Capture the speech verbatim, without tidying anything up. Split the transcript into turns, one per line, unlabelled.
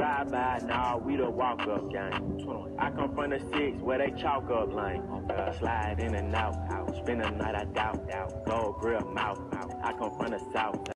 drive by, nah, we the walk up gang. I come from the six where they chalk up lane. Uh, slide in and out, spend the night I doubt, gold grill mouth. I come from the south.